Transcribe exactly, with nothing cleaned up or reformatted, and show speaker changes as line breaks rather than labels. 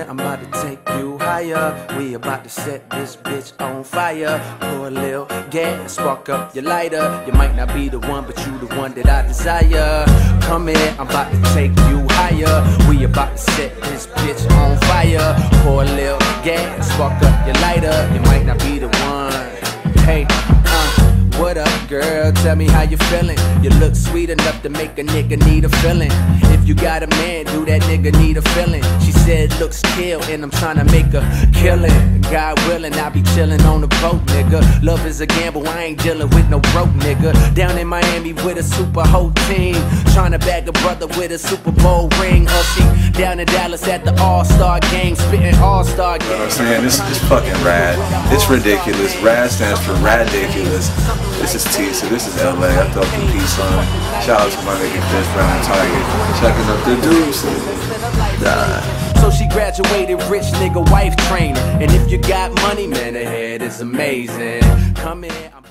here, I'm about to take you higher. We about to set this bitch on fire. Pour a little gas, spark up your lighter. You might not be the one, but you the one that I desire. Come here, I'm about to take you higher. We about to set this bitch on fire. Pour a little gas, spark up your lighter. You might not be the one. Hey, uh what up, girl? Tell me how you feeling. You look sweet enough to make a nigga need a feeling. If you got a man, do that nigga need a feeling? She said looks kill, and I'm tryna make a killing. God willing, I be chillin' on the boat, nigga. Love is a gamble, I ain't dealing with no broke nigga. Down in Miami with a super whole team, tryna bag a brother with a Super Bowl ring. Or she down in Dallas at the All-Star game, spittin' All-Star game.
You know what I'm saying? This is fucking rad. It's ridiculous. Rad stands for radiculous. This is T, so this is L A. I throw some peace on. Shout out to my nigga Chris Brown Target. Checking up the dudes. Die.
So she graduated rich nigga wife training. And if you got money, man, the head is amazing. Come in.